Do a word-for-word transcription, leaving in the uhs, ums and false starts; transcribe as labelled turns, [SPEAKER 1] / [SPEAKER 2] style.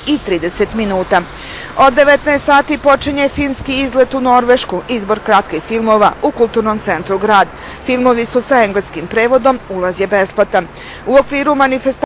[SPEAKER 1] i trideset minuta. Od devetnaest sati počinje filmski izlet u Norvešku, izbor kratkih filmova u Kulturnom centru Grad. Filmovi su sa engleskim prevodom, ulaz je besplatan. U okviru manifestacije